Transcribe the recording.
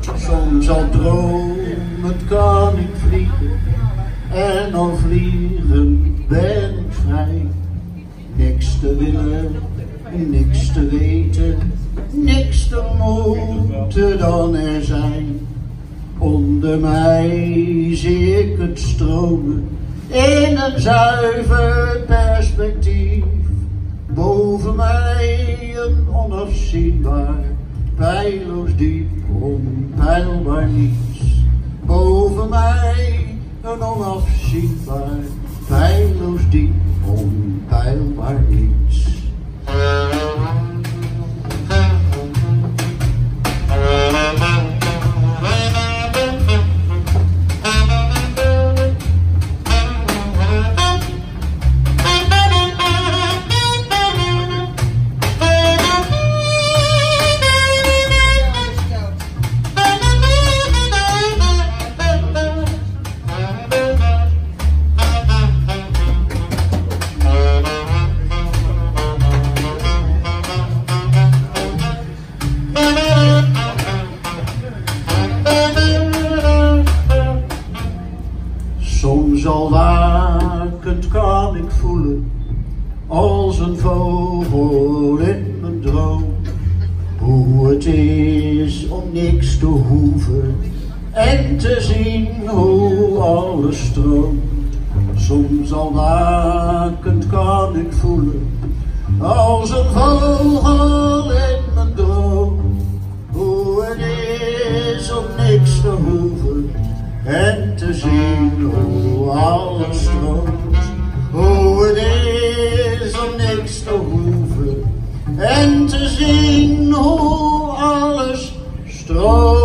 Soms al dromend kan ik vliegen en al vliegend ben ik vrij. Niks te willen, niks te weten, niks te moeten dan er zijn. Onder mij zie ik het stromen in een zuiver perspectief. Boven mij een onafzienbaar, peilloos diep, onpeilbaar niets. Boven mij een onafzienbaar, peilloos diep, onpeilbaar niets. Soms al wakend kan ik voelen, als een vogel in mijn droom, hoe het is om niks te hoeven en te zien hoe alles stroomt. Soms al wakend kan ik voelen, als een vogel in mijn droom, hoe het is om niks te hoeven en te zien hoe alles stroomt. Hoe het is om niks te hoeven en te zien hoe alles stroomt.